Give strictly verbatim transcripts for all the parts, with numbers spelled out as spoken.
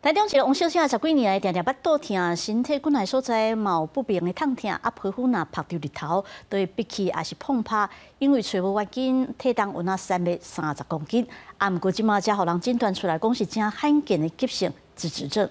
台中一个王小姐十几年来，常常腹肚痛，身体骨内所在嘛有不明的痛痛，啊皮肤若晒到日头，对闭气也是碰拍，因为找无月经，体重有那三百三十公斤，啊毋过即马才互人诊断出来，讲是真罕见的急性脂质症。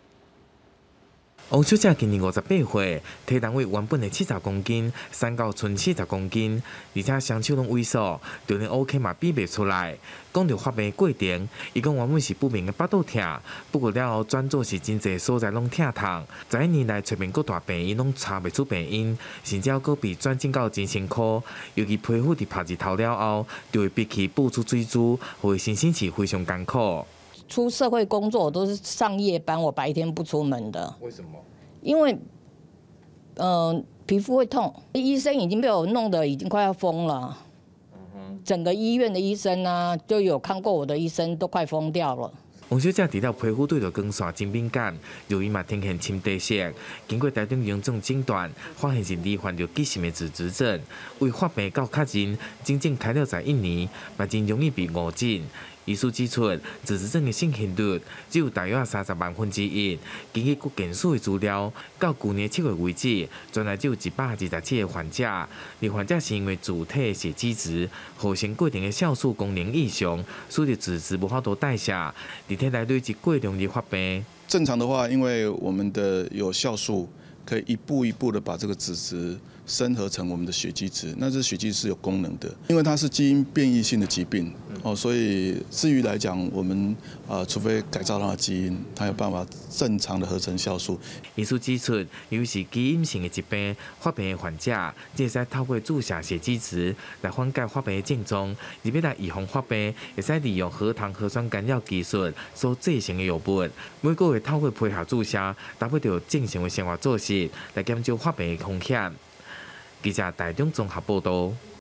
王小姐今年五十八岁，体重为原本的七十公斤，瘦到剩四十公斤，而且双手拢萎缩，就连 OK 嘛比袂出来。讲到发病过程，伊讲原本是不明的腹肚痛，不过了后转做是真侪所在拢痛痛。十一年来找遍各大病院拢查袂出病因，甚至还佫被转诊到精神科。尤其皮肤伫晒日头了后，就会闭气爆出水珠，互伊身心是非常艰苦。 出社会工作，我都是上夜班，我白天不出门的。 为什么？ 因为，嗯、呃，皮肤会痛，医生已经被我弄得已经快要疯了。嗯、整个医院的医生啊，就有看过我的医生都快疯掉了。 王小姐除了皮肤对着光线真敏感，由于嘛天现深地色，经过台中荣总诊断，发现是罹患着急性的脂质症。为发病到较近，整整开了十一年，嘛真容易被误诊。医师指出，脂质症的盛行率只有大约三十万分之一。根据国健署的资料，到去年七月为止，全台只有一百二十七个患者。而患者是因为自体的血脂值、合成过程的酵素功能异常，使得脂质无法度代谢。 体内累积过量的发病。 正常的话，因为我们的有酵素，可以一步一步的把这个脂质升合成我们的血基质。那这血基质是有功能的，因为它是基因变异性的疾病哦，所以至于来讲，我们呃，除非改造它的基因，它有办法正常的合成酵素。 医师指出，由于是基因性的疾病，发病的患者只使透过注射血基质来缓解发病的症状，而要来预防发病，会使利用核糖核酸干扰技术所制成的药物，每个月透过配合注射，搭配着正常的生活作息来减少发病的风险。记者台中综合报道。